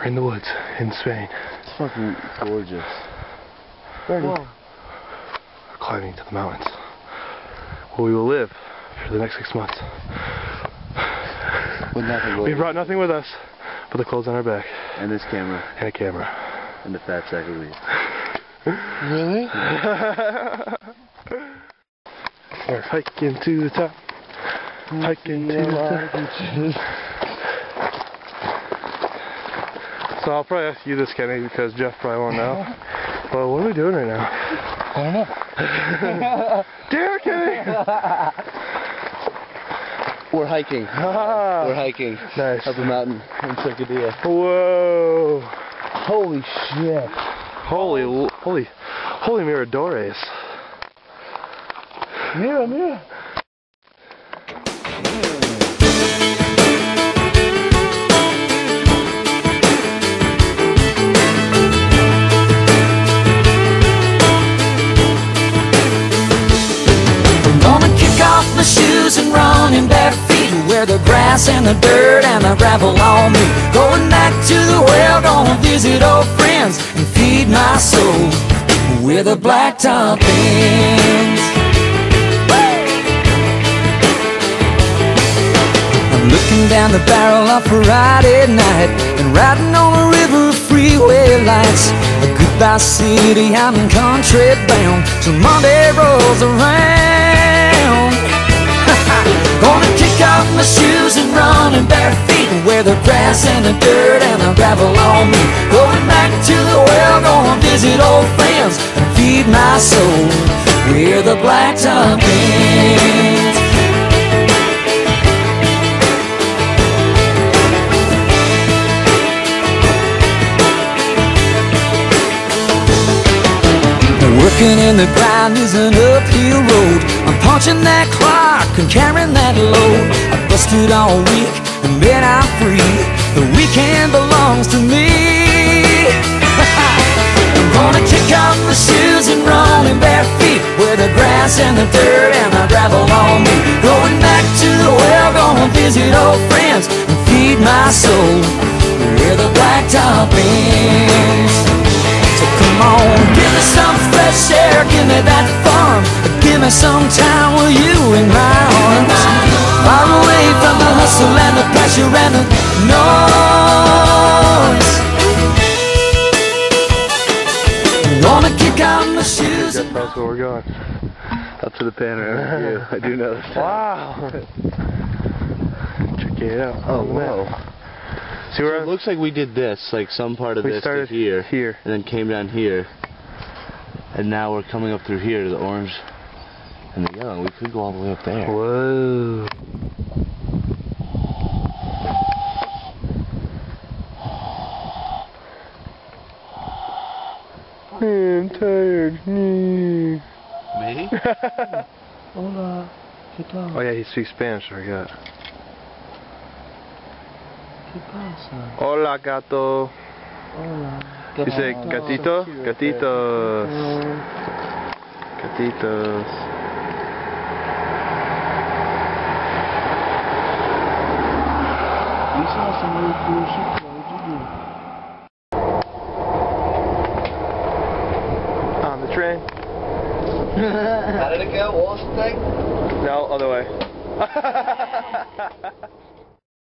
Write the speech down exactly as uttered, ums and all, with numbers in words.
We're in the woods in Spain. It's fucking gorgeous. We're climbing to the mountains, where we will live for the next six months. With nothing We brought nothing with us but the clothes on our back. And this camera. And a camera. And the fat sack of weed. Really? We're hiking to the top. Hiking to the top. So I'll probably ask you this, Kenny, because Jeff probably won't know. Well, what are we doing right now? I don't know. Damn it, Kenny! We're hiking. Ah, We're hiking. Nice. Up a mountain in Cercedilla. Whoa! Holy shit. Holy, holy, holy miradores. Mira, mira. My shoes and run in bare feet, where the grass and the dirt and the gravel on me. Going back to the well, gonna visit old friends and feed my soul where the blacktop ends. I'm looking down the barrel of Friday night and riding on the river freeway lights. A goodbye city, I'm country bound till Monday rolls around. Gonna kick off my shoes and run in bare feet, where the grass and the dirt and the gravel on me. Going back to the well, gonna visit old friends and feed my soul where the blacktop ends. Working in the grind is an uphill road. I'm punching that clock and carrying that load. I busted all week and then I'm free. The weekend belongs to me. I'm gonna kick off my shoes and run in bare feet, where the grass and the dirt and the gravel on me. Going back to the well, gonna visit old friends and feed my soul where the blacktop ends. So come on, give me some fresh air, give me that farm, give me some time with you in my arms. Far away from the hustle and the pressure and the noise. Wanna kick out my shoes. That's where we're going. Up to the panoramic view. I do know this. Wow! Check it out. Oh, wow. See where so it looks like we did this, like some part of we this started to here, here, and then came down here, and now we're coming up through here to the orange and the yellow. We could go all the way up there. Whoa! I'm tired. Me? Hola. ¿Qué tal? Oh yeah, he speaks Spanish. I forgot. ¿Qué pasa? Hola, gato. Hola. You say gatito? Gatitos. Gatitos. You saw some really cool shit. What did you do? On the train. How did it go? What was the thing? No, other way.